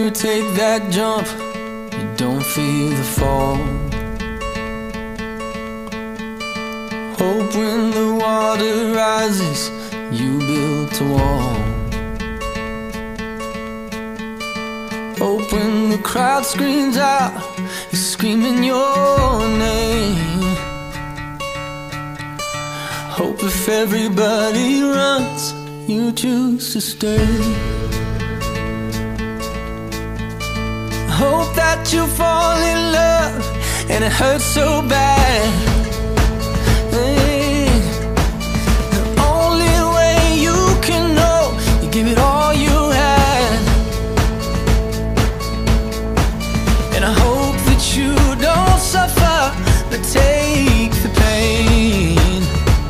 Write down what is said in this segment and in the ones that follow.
you take that jump, you don't feel the fall. Hope when the water rises, you built a wall. Hope when the crowd screams out, you're screaming your name. Hope if everybody runs, you choose to stay. Hope that you fall in love and it hurts so bad. The only way you can know, you give it all you had. And I hope that you don't suffer, but take the pain.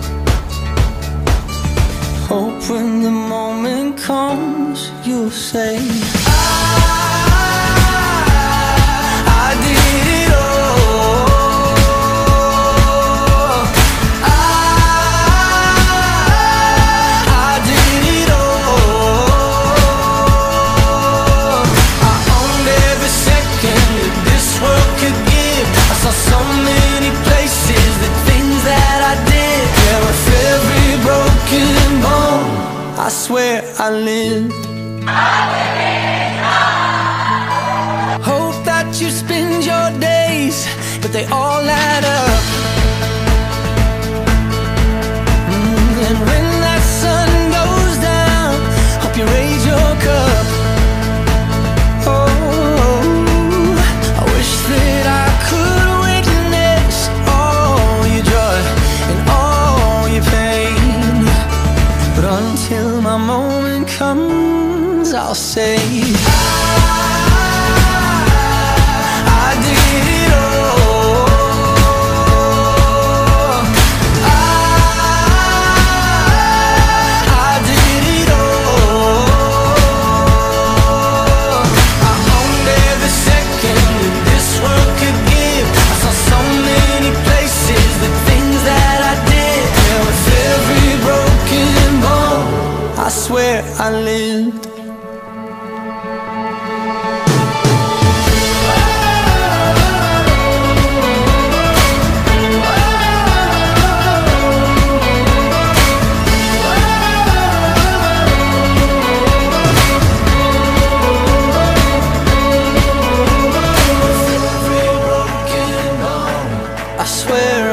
Hope when the moment comes, you'll say, I did it all. I did it all. I owned every second that this world could give. I saw so many places, the things that I did. Yeah, with every broken bone, I swear I lived. Hope that you spend your days, but they all add up. And when that sun goes down, hope you raise your cup. Oh, I wish that I could witness all your joy and all your pain. But until my moment comes, I'll say, I did it all. I did it all. I owned every second that this world could give. I saw so many places, the things that I did. Yeah, with every broken bone, I swear I lived. I swear